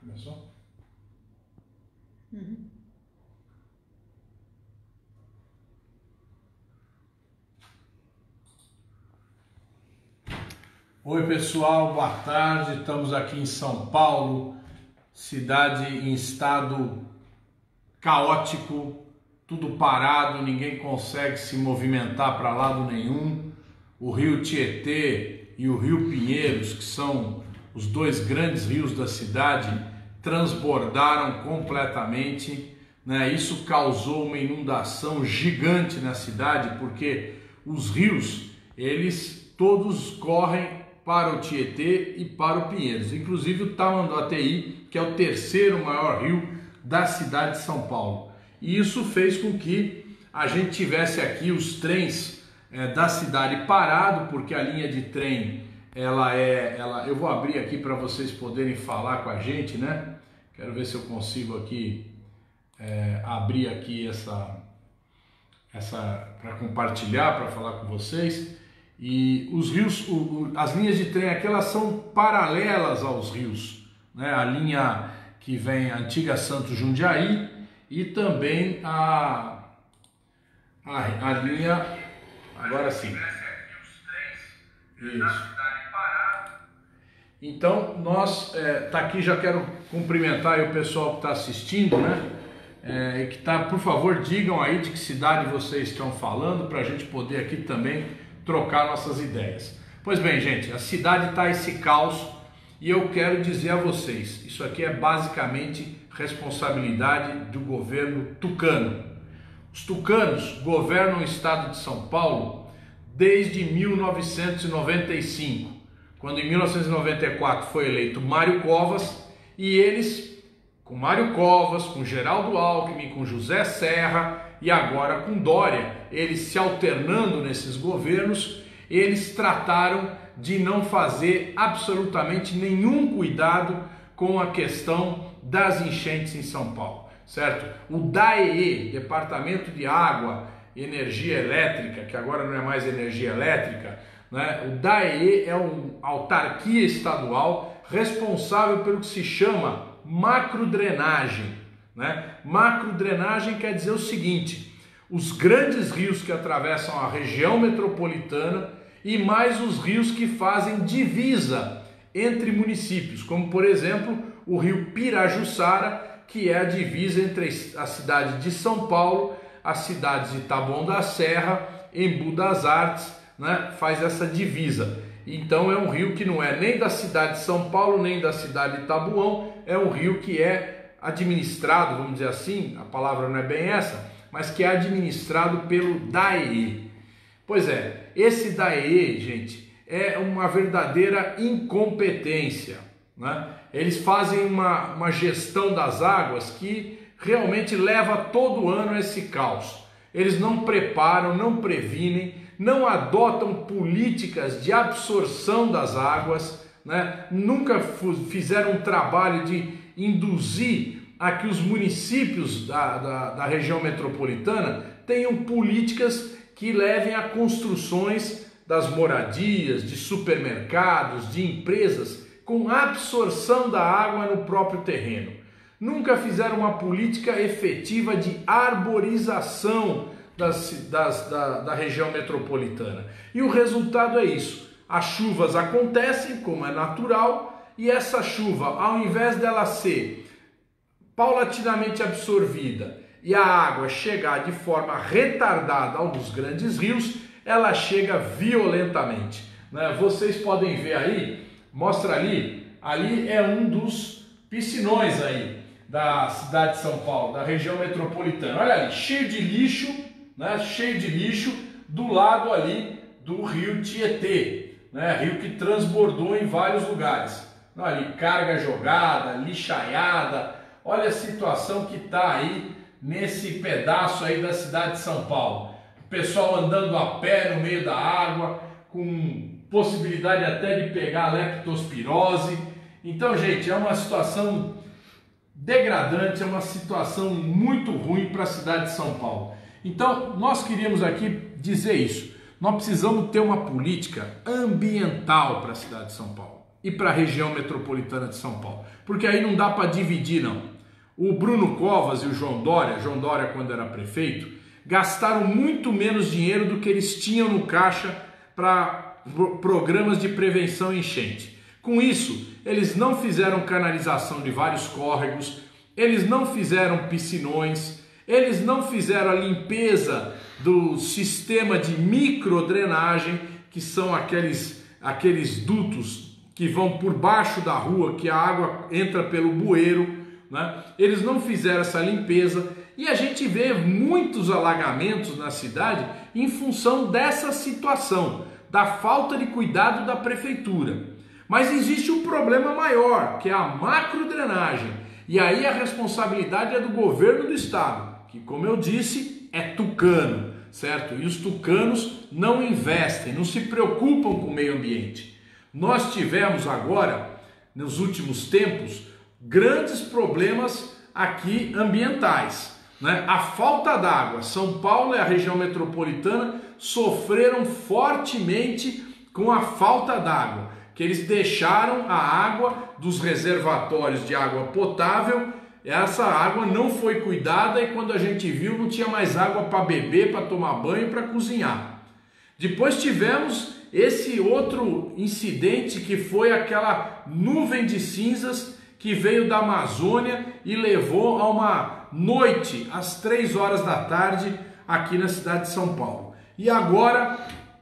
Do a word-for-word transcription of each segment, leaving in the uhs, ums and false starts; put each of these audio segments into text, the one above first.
Começou? Uhum. Oi pessoal, boa tarde. Estamos aqui em São Paulo, cidade em estado caótico, tudo parado, ninguém consegue se movimentar para lado nenhum. O rio Tietê e o rio Pinheiros, que são os dois grandes rios da cidade, transbordaram completamente, né? Isso causou uma inundação gigante na cidade, porque os rios, eles todos correm para o Tietê e para o Pinheiros, inclusive o Tamanduateí, que é o terceiro maior rio da cidade de São Paulo. E isso fez com que a gente tivesse aqui os trens é, da cidade parado, porque a linha de trem, ela é, ela, eu vou abrir aqui para vocês poderem falar com a gente, né? Quero ver se eu consigo aqui é, abrir aqui essa, essa para compartilhar, para falar com vocês. E os rios, o, o, as linhas de trem aqui, elas são paralelas aos rios, né? A linha que vem a antiga Santos Jundiaí e também a, a, a linha, agora sim, isso. Então nós, é, tá aqui, já quero cumprimentar aí o pessoal que está assistindo, né? É, e que tá, por favor, digam aí de que cidade vocês estão falando, para a gente poder aqui também trocar nossas ideias. Pois bem, gente, a cidade está esse caos e eu quero dizer a vocês, isso aqui é basicamente responsabilidade do governo tucano. Os tucanos governam o estado de São Paulo desde mil novecentos e noventa e cinco, quando em mil novecentos e noventa e quatro foi eleito Mário Covas, e eles, com Mário Covas, com Geraldo Alckmin, com José Serra e agora com Dória, eles se alternando nesses governos, eles trataram de não fazer absolutamente nenhum cuidado com a questão das enchentes em São Paulo, certo? O DAEE, Departamento de Água e Energia Elétrica, que agora não é mais energia elétrica, né? O DAEE é uma autarquia estadual responsável pelo que se chama macrodrenagem, né? Macrodrenagem quer dizer o seguinte: os grandes rios que atravessam a região metropolitana e mais os rios que fazem divisa entre municípios, como por exemplo o rio Pirajussara, que é a divisa entre a cidade de São Paulo, as cidades de Taboão da Serra, Embu das Artes, né? Faz essa divisa. Então é um rio que não é nem da cidade de São Paulo, nem da cidade de Taboão, é um rio que é administrado, vamos dizer assim, a palavra não é bem essa, mas que é administrado pelo DAEE. Pois é, esse DAEE, gente, é uma verdadeira incompetência, né? Eles fazem uma, uma gestão das águas que realmente leva todo ano a esse caos. Eles não preparam, não previnem, não adotam políticas de absorção das águas, né? Nunca fizeram um trabalho de induzir a que os municípios da, da, da região metropolitana tenham políticas que levem a construções das moradias, de supermercados, de empresas, com absorção da água no próprio terreno. Nunca fizeram uma política efetiva de arborização das, das, da, da região metropolitana. E o resultado é isso. As chuvas acontecem, como é natural, e essa chuva, ao invés dela ser paulatinamente absorvida e a água chegar de forma retardada aos grandes rios, ela chega violentamente, né? Vocês podem ver aí, mostra ali, ali é um dos piscinões aí da cidade de São Paulo, da região metropolitana. Olha ali, cheio de lixo, né? Cheio de lixo do lado ali do rio Tietê, né? Rio que transbordou em vários lugares. Ali, carga jogada, lixaiada. Olha a situação que está aí nesse pedaço aí da cidade de São Paulo. O pessoal andando a pé no meio da água, com possibilidade até de pegar leptospirose. Então, gente, é uma situação degradante, é uma situação muito ruim para a cidade de São Paulo. Então, nós queríamos aqui dizer isso. Nós precisamos ter uma política ambiental para a cidade de São Paulo. e para a região metropolitana de São Paulo. Porque aí não dá para dividir, não. O Bruno Covas e o João Dória, João Dória quando era prefeito, gastaram muito menos dinheiro do que eles tinham no caixa para programas de prevenção e enchente. Com isso, eles não fizeram canalização de vários córregos, eles não fizeram piscinões, eles não fizeram a limpeza do sistema de microdrenagem, que são aqueles, aqueles dutos que vão por baixo da rua, que a água entra pelo bueiro, né? Eles não fizeram essa limpeza e a gente vê muitos alagamentos na cidade em função dessa situação, da falta de cuidado da prefeitura. Mas existe um problema maior, que é a macrodrenagem, e aí a responsabilidade é do governo do estado, que, como eu disse, é tucano, certo? E os tucanos não investem, não se preocupam com o meio ambiente. Nós tivemos agora, nos últimos tempos, grandes problemas aqui ambientais, né? A falta d'água, São Paulo e a região metropolitana sofreram fortemente com a falta d'água, que eles deixaram a água dos reservatórios de água potável, essa água não foi cuidada e quando a gente viu não tinha mais água para beber, para tomar banho, para cozinhar. Depois tivemos esse outro incidente que foi aquela nuvem de cinzas que veio da Amazônia e levou a uma noite às três horas da tarde aqui na cidade de São Paulo. E agora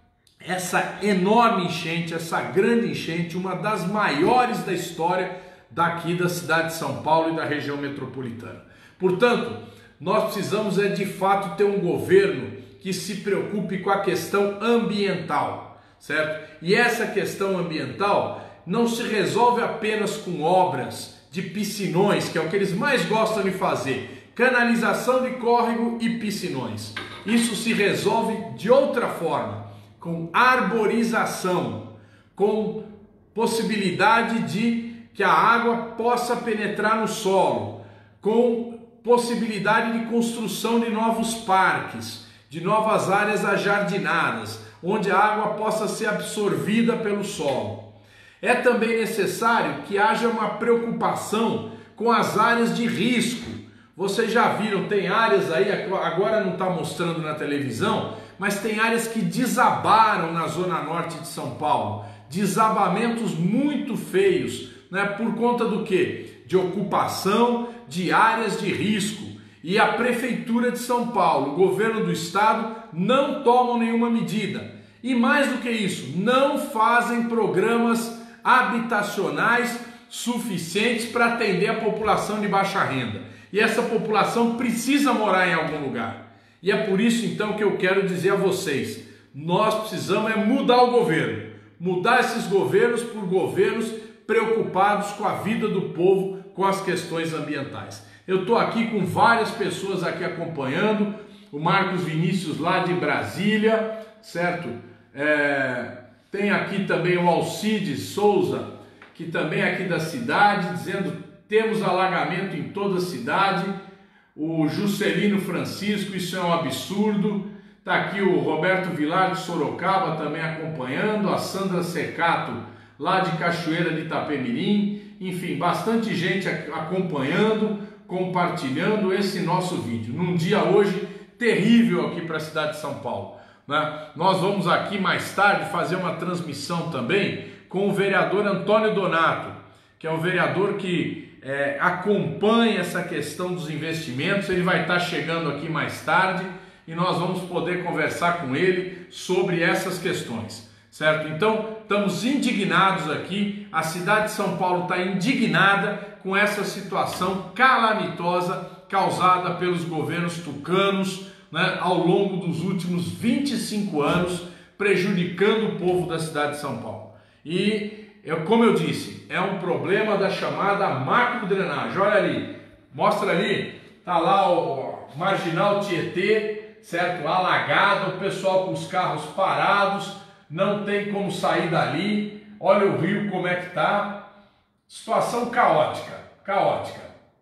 essa enorme enchente, essa grande enchente, uma das maiores da história daqui da cidade de São Paulo e da região metropolitana. Portanto, nós precisamos é de fato ter um governo que se preocupe com a questão ambiental, certo? E essa questão ambiental não se resolve apenas com obras de piscinões, que é o que eles mais gostam de fazer, canalização de córrego e piscinões. Isso se resolve de outra forma, com arborização, com possibilidade de que a água possa penetrar no solo, com possibilidade de construção de novos parques, de novas áreas ajardinadas, onde a água possa ser absorvida pelo solo. É também necessário que haja uma preocupação com as áreas de risco. Vocês já viram, tem áreas aí, agora não está mostrando na televisão, mas tem áreas que desabaram na zona norte de São Paulo. Desabamentos muito feios, né? Por conta do quê? De ocupação de áreas de risco. E a Prefeitura de São Paulo, o governo do estado, não tomam nenhuma medida. E mais do que isso, não fazem programas habitacionais suficientes para atender a população de baixa renda. E essa população precisa morar em algum lugar. E é por isso então que eu quero dizer a vocês, nós precisamos é mudar o governo, mudar esses governos por governos preocupados com a vida do povo, com as questões ambientais. Eu estou aqui com várias pessoas aqui acompanhando, o Marcos Vinícius lá de Brasília, certo? É, tem aqui também o Alcides Souza, que também é aqui da cidade, dizendo temos alagamento em toda a cidade. O Juscelino Francisco, isso é um absurdo. Está aqui o Roberto Vilar de Sorocaba também acompanhando, a Sandra Secato lá de Cachoeira de Itapemirim, enfim, bastante gente acompanhando, compartilhando esse nosso vídeo. Num dia hoje terrível aqui para a cidade de São Paulo, né? Nós vamos aqui mais tarde fazer uma transmissão também com o vereador Antônio Donato, que é um vereador que É, acompanha essa questão dos investimentos. Ele vai estar chegando aqui mais tarde e nós vamos poder conversar com ele sobre essas questões, certo? Então, estamos indignados aqui, a cidade de São Paulo está indignada com essa situação calamitosa causada pelos governos tucanos, né, ao longo dos últimos vinte e cinco anos, prejudicando o povo da cidade de São Paulo. E Eu, como eu disse, é um problema da chamada macrodrenagem. Olha ali, mostra ali, tá lá o Marginal Tietê, certo? Alagado, o pessoal com os carros parados, não tem como sair dali. Olha o rio como é que tá. Situação caótica, caótica.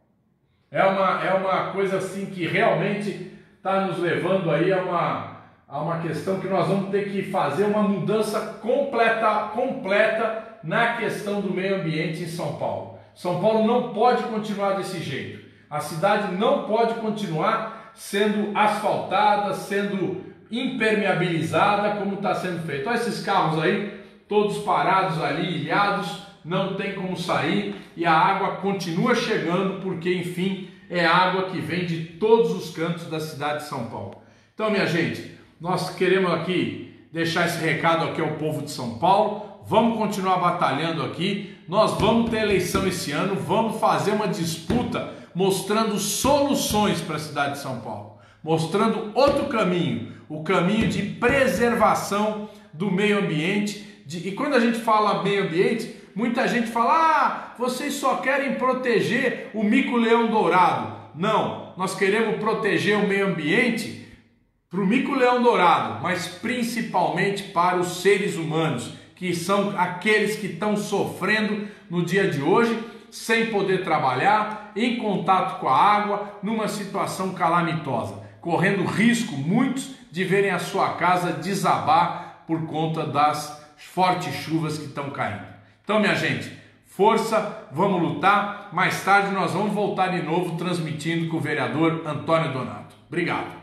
É uma, é uma coisa assim que realmente está nos levando aí a uma, a uma questão que nós vamos ter que fazer uma mudança completa, completa na questão do meio ambiente em São Paulo. São Paulo não pode continuar desse jeito. A cidade não pode continuar sendo asfaltada, sendo impermeabilizada como está sendo feito. Olha esses carros aí, todos parados ali, ilhados, não tem como sair e a água continua chegando porque, enfim, é água que vem de todos os cantos da cidade de São Paulo. Então, minha gente, nós queremos aqui deixar esse recado aqui ao povo de São Paulo. Vamos continuar batalhando aqui. Nós vamos ter eleição esse ano, vamos fazer uma disputa mostrando soluções para a cidade de São Paulo, mostrando outro caminho, o caminho de preservação do meio ambiente. De... E quando a gente fala meio ambiente, muita gente fala: ah, vocês só querem proteger o mico-leão dourado. Não, nós queremos proteger o meio ambiente para o mico-leão dourado, mas principalmente para os seres humanos, que são aqueles que estão sofrendo no dia de hoje, sem poder trabalhar, em contato com a água, numa situação calamitosa, correndo risco muitos de verem a sua casa desabar por conta das fortes chuvas que estão caindo. Então, minha gente, força, vamos lutar. Mais tarde nós vamos voltar de novo transmitindo com o vereador Antônio Donato. Obrigado.